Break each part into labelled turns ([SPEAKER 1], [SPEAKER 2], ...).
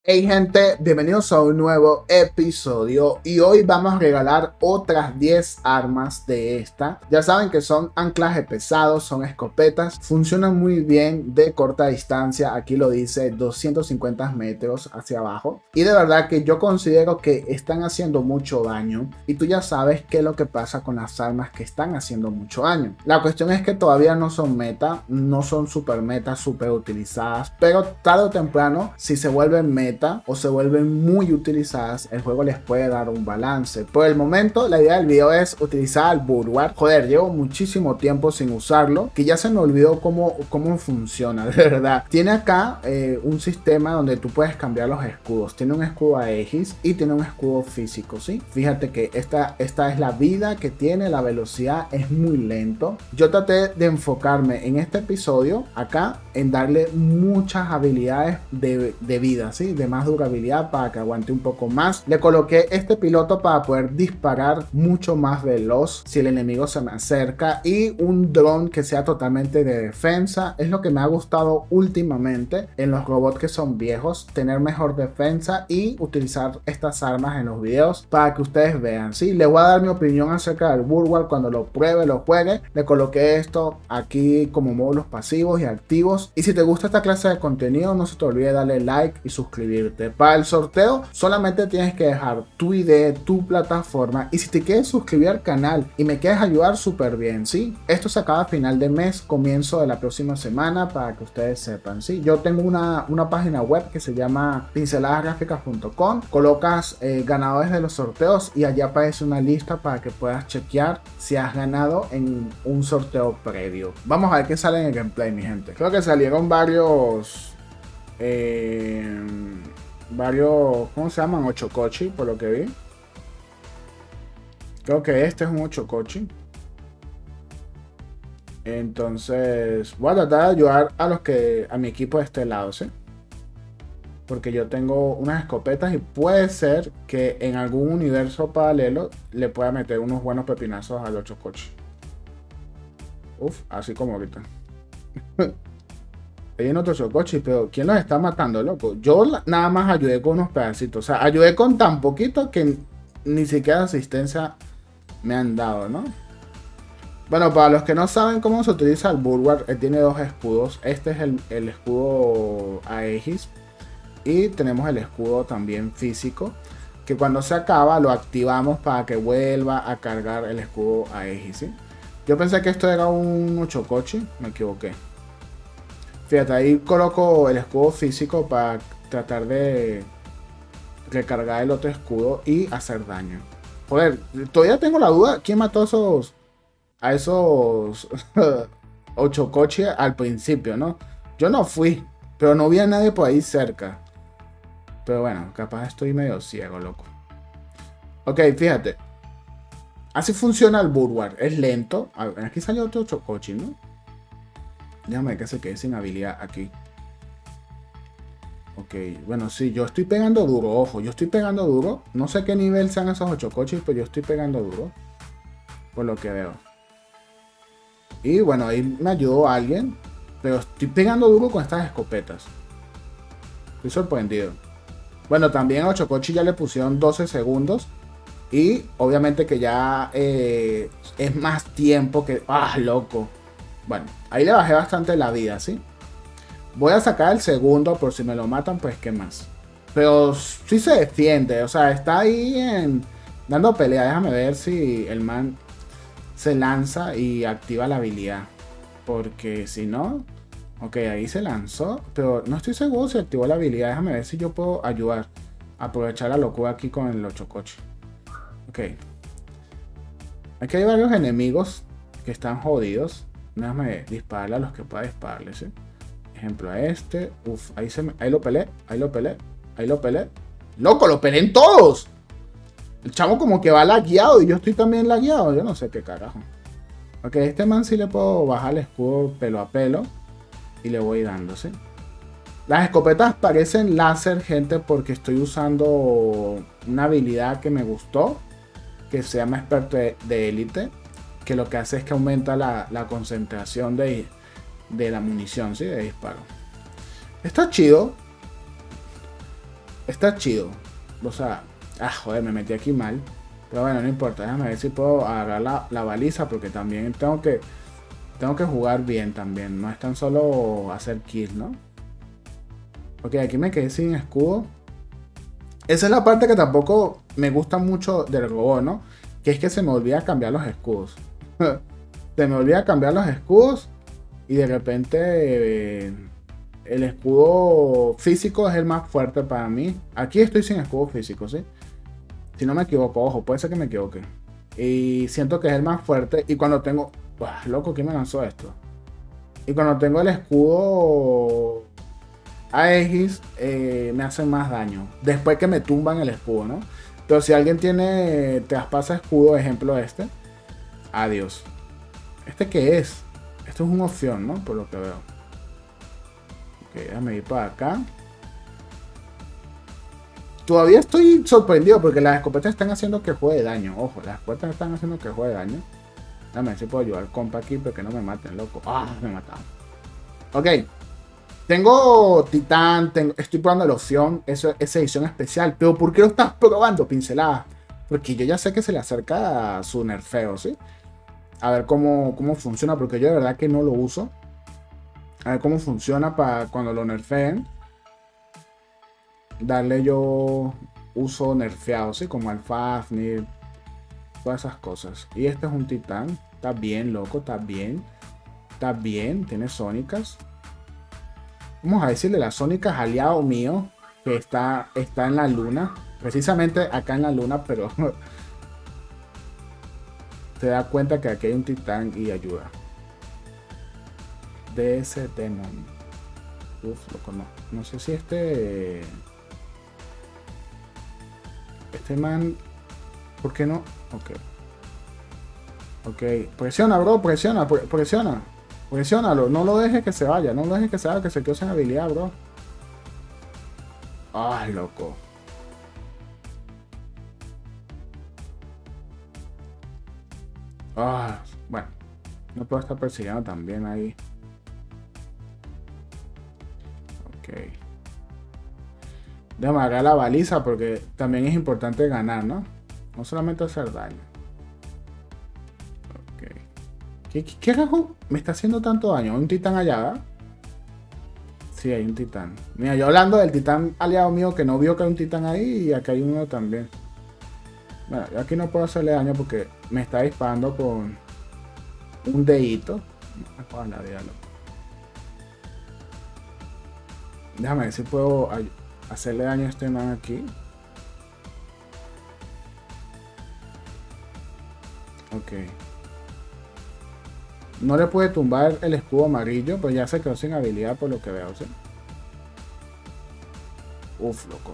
[SPEAKER 1] Hey gente, bienvenidos a un nuevo episodio y hoy vamos a regalar otras 10 armas de esta. Ya saben que son anclajes pesados, son escopetas, funcionan muy bien de corta distancia, aquí lo dice 250 metros hacia abajo. Y de verdad que yo considero que están haciendo mucho daño y tú ya sabes qué es lo que pasa con las armas que están haciendo mucho daño. La cuestión es que todavía no son meta, no son super meta, super utilizadas, pero tarde o temprano si se vuelven meta o se vuelven muy utilizadas, el juego les puede dar un balance. Por el momento, la idea del video es utilizar al Bulwark. Joder, llevo muchísimo tiempo sin usarlo, que ya se me olvidó cómo funciona, de verdad. Tiene acá un sistema donde tú puedes cambiar los escudos. Tiene un escudo Aegis y tiene un escudo físico, ¿sí? Fíjate que esta es la vida que tiene, la velocidad es muy lento. Yo traté de enfocarme en este episodio, acá, en darle muchas habilidades de vida, ¿sí? De más durabilidad para que aguante un poco más. Le coloqué este piloto para poder disparar mucho más veloz si el enemigo se me acerca, y un dron que sea totalmente de defensa. Es lo que me ha gustado últimamente en los robots que son viejos, tener mejor defensa y utilizar estas armas en los videos para que ustedes vean, ¿sí? Les voy a dar mi opinión acerca del Bulwark cuando lo pruebe, lo juegue. Le coloqué esto aquí como módulos pasivos y activos, y si te gusta esta clase de contenido no se te olvide darle like y suscribirte. Para el sorteo solamente tienes que dejar tu ID, tu plataforma, y si te quieres suscribir al canal y me quieres ayudar, súper bien, ¿sí? Esto se acaba a final de mes, comienzo de la próxima semana, para que ustedes sepan, ¿sí? Yo tengo una página web que se llama pinceladasgráficas.com, colocas ganadores de los sorteos y allí aparece una lista para que puedas chequear si has ganado en un sorteo previo. Vamos a ver qué sale en el gameplay, mi gente. Creo que salieron varios, ¿cómo se llaman? Ochocochi, por lo que vi. Creo que este es un Ochocochi. Entonces voy a tratar de ayudar a mi equipo de este lado, ¿sí? Porque yo tengo unas escopetas y puede ser que en algún universo paralelo le pueda meter unos buenos pepinazos al Ochocochi. Uf, así como ahorita. Hay en otro Ochocochi, pero ¿quién los está matando, loco? Yo nada más ayudé con unos pedacitos. O sea, ayudé con tan poquito que ni siquiera asistencia me han dado, ¿no? Bueno, para los que no saben cómo se utiliza el Bulwark, él tiene dos escudos. Este es el escudo Aegis. Y tenemos el escudo también físico, que cuando se acaba lo activamos para que vuelva a cargar el escudo Aegis, ¿sí? Yo pensé que esto era un Ochocochi, me equivoqué. Fíjate, ahí coloco el escudo físico para tratar de recargar el otro escudo y hacer daño. Joder, todavía tengo la duda, ¿quién mató a esos Ochocochi al principio, no? Yo no fui, pero no vi a nadie por ahí cerca. Pero bueno, capaz estoy medio ciego, loco. Ok, fíjate. Así funciona el Bulwark, es lento. A ver, aquí salió otro Ochocochi, ¿no? Déjame ver que se quede sin habilidad aquí. Ok, bueno, sí, yo estoy pegando duro, ojo, yo estoy pegando duro. No sé qué nivel sean esos Ochocochis, pero yo estoy pegando duro. Por lo que veo. Y bueno, ahí me ayudó alguien. Pero estoy pegando duro con estas escopetas. Estoy sorprendido. Bueno, también a Ochocochi ya le pusieron 12 segundos. Y obviamente que ya es más tiempo que... ¡Ah, loco! Bueno, ahí le bajé bastante la vida, ¿sí? Voy a sacar el segundo por si me lo matan, pues qué más. Pero sí se defiende, o sea, está ahí dando pelea. Déjame ver si el man se lanza y activa la habilidad. Porque si no... Ok, ahí se lanzó, pero no estoy seguro si activó la habilidad. Déjame ver si yo puedo ayudar. Aprovechar la locura aquí con el Ochocochi. Ok. Aquí hay varios enemigos que están jodidos. Déjame dispararle a los que pueda dispararle, ¿sí? Ejemplo a este. Uf, ahí lo peleé. Ahí lo peleé. Ahí lo peleé. ¡Loco, lo peleé en todos! El chamo como que va lagueado y yo estoy también lagueado. Yo no sé qué carajo. Ok, este man sí le puedo bajar el escudo pelo a pelo. Y le voy dando, ¿sí? Las escopetas parecen láser, gente, porque estoy usando una habilidad que me gustó, que se llama experto de élite, que lo que hace es que aumenta la concentración de la munición, ¿sí? De disparo. Está chido. Está chido. O sea, joder, me metí aquí mal. Pero bueno, no importa. Déjame ver si puedo agarrar la baliza. Porque también tengo que jugar bien también. No es tan solo hacer kills, ¿no? Ok, aquí me quedé sin escudo. Esa es la parte que tampoco me gusta mucho del robot, ¿no? Que es que se me olvida cambiar los escudos. Se me olvida cambiar los escudos. Y de repente el escudo físico es el más fuerte para mí. Aquí estoy sin escudo físico, ¿sí? Si no me equivoco, ojo, puede ser que me equivoque. Y siento que es el más fuerte. Y cuando tengo... ¡Buah, loco! ¿Quién me lanzó esto? Y cuando tengo el escudo Aegis, me hace más daño. Después que me tumban el escudo, ¿no? Pero si alguien tiene traspasa escudo, ejemplo este. Adiós. ¿Este qué es? Esto es una opción, ¿no? Por lo que veo. Ok, déjame ir para acá. Todavía estoy sorprendido porque las escopetas están haciendo que juegue daño. Ojo, las escopetas están haciendo que juegue daño. Déjame ver si puedo ayudar al compa aquí, pero que no me maten, loco. Me mataron. Ok. Tengo Titán, estoy probando la opción, esa edición especial. Pero ¿por qué lo estás probando, pincelada? Porque yo ya sé que se le acerca a su nerfeo, ¿sí? A ver cómo funciona, porque yo de verdad que no lo uso. A ver cómo funciona para cuando lo nerfeen. Darle yo uso nerfeado, ¿sí? Como al Fafnir, todas esas cosas. Y este es un Titán. Está bien, loco, está bien. Está bien, tiene sónicas. Vamos a decirle las sónicas aliado mío, que está en la luna. Precisamente acá en la luna, pero se da cuenta que aquí hay un Titán y ayuda. DS Demon. Uf, loco, no sé si este man... ¿Por qué no? Ok, presiona, bro, presiona. Presiónalo, no lo dejes que se vaya, no lo dejes que se vaya, que se quede sin habilidad, bro. Loco. Bueno, no puedo estar persiguiendo también ahí. Ok. Déjame agarrar la baliza porque también es importante ganar, ¿no? No solamente hacer daño. ¿Qué carajo me está haciendo tanto daño? ¿Hay un titán allá, ¿verdad? Sí, hay un titán. Mira, yo hablando del titán aliado mío que no vio que hay un titán ahí y acá hay uno también. Bueno, yo aquí no puedo hacerle daño porque me está disparando con un dedito. Déjame ver si puedo hacerle daño a este man aquí. Ok. No le puede tumbar el escudo amarillo, pues ya se quedó sin habilidad por lo que veo, ¿sí? Uf, loco.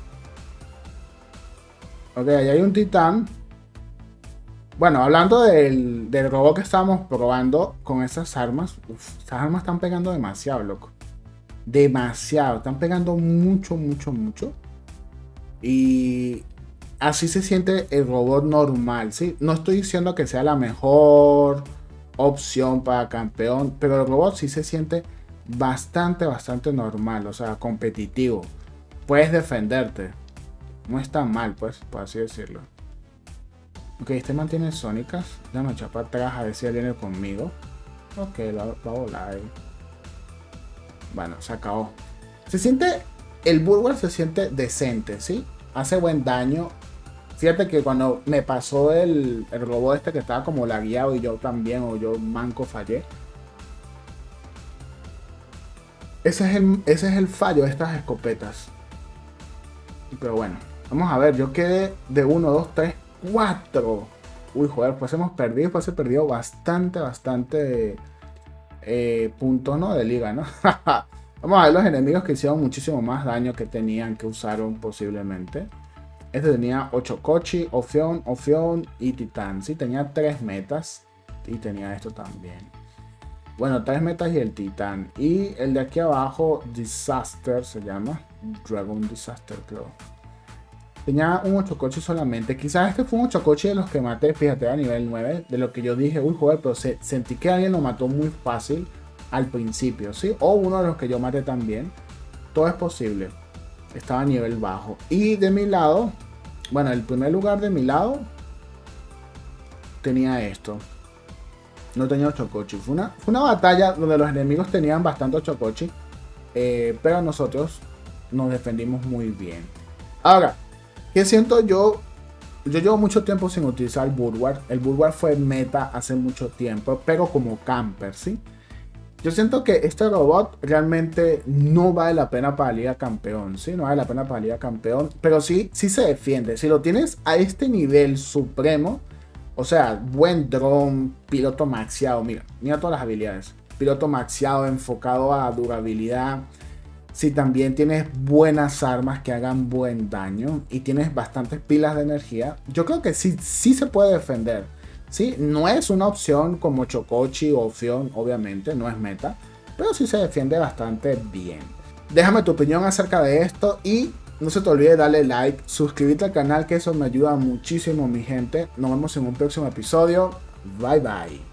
[SPEAKER 1] Ok, ahí hay un titán. Bueno, hablando del robot que estábamos probando con esas armas. Uf, esas armas están pegando demasiado, loco. Demasiado. Están pegando mucho. Y así se siente el robot normal, ¿sí? No estoy diciendo que sea la mejor opción para campeón, pero el robot sí se siente bastante normal, o sea, competitivo. Puedes defenderte, no es tan mal, pues, por así decirlo. Ok, este mantiene sónicas. Déjame echar para atrás a ver si él viene conmigo. Ok, va a volar ahí. Bueno, se acabó. Se siente, el Bulwark se siente decente, ¿sí? Hace buen daño. Fíjate que cuando me pasó el robot este que estaba como lagueado y yo también, o yo manco fallé. Ese es el fallo de estas escopetas. Pero bueno, vamos a ver, yo quedé de 1, 2, 3, 4. Uy, joder, pues hemos perdido bastante puntos, ¿no? De liga, ¿no? Vamos a ver los enemigos que hicieron muchísimo más daño que tenían, que usaron posiblemente. Este tenía 8 Kochi, Ophion y Titán. Sí, tenía 3 metas. Y tenía esto también. Bueno, 3 metas y el Titán. Y el de aquí abajo, Disaster se llama. Dragon Disaster, creo. Tenía un 8 Kochi solamente. Quizás este fue un 8 Kochi de los que maté, fíjate, a nivel 9. De lo que yo dije, uy, joder, pero sentí que alguien lo mató muy fácil al principio, ¿sí? O uno de los que yo maté también. Todo es posible. estaba a nivel bajo. Y de mi lado, bueno, el primer lugar de mi lado tenía esto. No tenía Chocochi. Fue una batalla donde los enemigos tenían bastante Chocochi. Pero nosotros nos defendimos muy bien. Ahora, ¿qué siento yo? Yo llevo mucho tiempo sin utilizar el Bulwark. El Bulwark fue meta hace mucho tiempo, pero como camper, ¿sí? Yo siento que este robot realmente no vale la pena para Liga Campeón, ¿sí? No vale la pena para Liga Campeón, pero sí se defiende. Si lo tienes a este nivel supremo, o sea, buen drone, piloto maxiado, mira todas las habilidades. Piloto maxiado, enfocado a durabilidad. Si también tienes buenas armas que hagan buen daño y tienes bastantes pilas de energía, yo creo que sí se puede defender. ¿Sí? No es una opción como Chocochi o opción, obviamente, no es meta, pero sí se defiende bastante bien. Déjame tu opinión acerca de esto y no se te olvide darle like, suscribirte al canal, que eso me ayuda muchísimo, mi gente. Nos vemos en un próximo episodio. Bye bye.